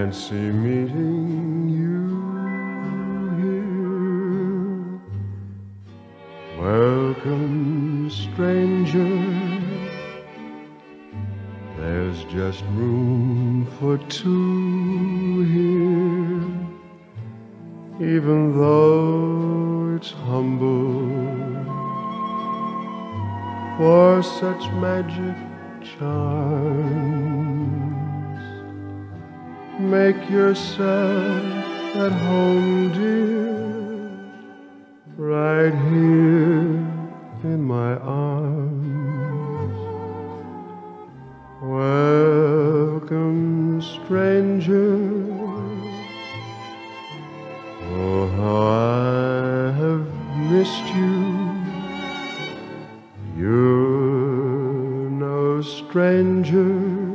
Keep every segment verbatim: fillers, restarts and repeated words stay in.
fancy meeting you here. Welcome, stranger. There's just room for two here. Even though it's humble, for such magic charms, make yourself at home, dear, right here in my arms. Welcome, stranger. Oh, how I have missed you. You're no stranger.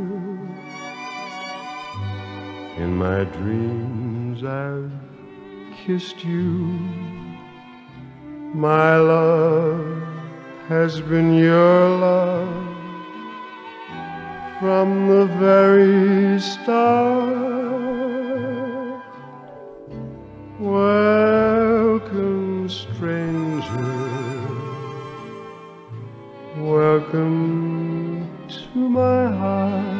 In my dreams I've kissed you. My love has been your love from the very start. Welcome, stranger. Welcome to my heart.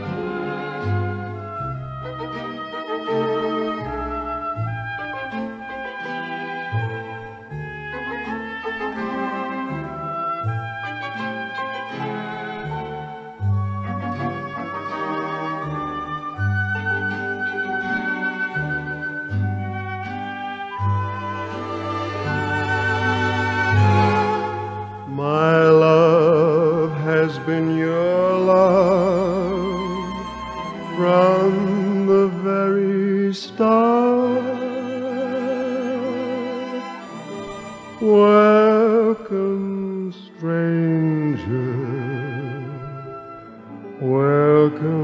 My love has been your love from the very start. Welcome, stranger. Welcome